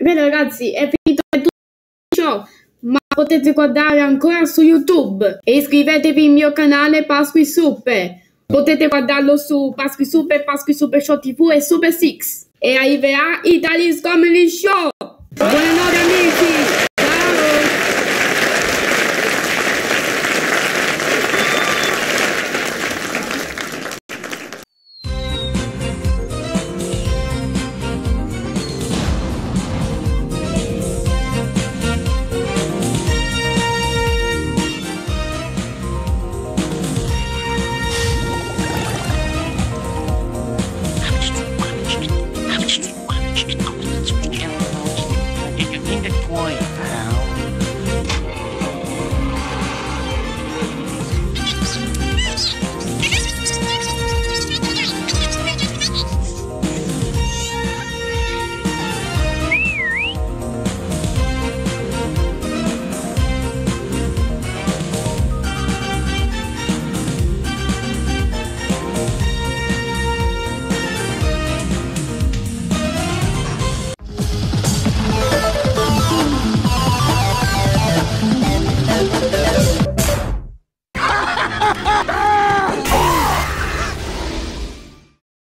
Bene ragazzi, è finito tutto ciò, ma potete guardare ancora su YouTube e iscrivetevi al mio canale Pasqui Super. Potete guardarlo su Pasqui Super Show TV e Super 6 e arriverà Italy's Comedy Show.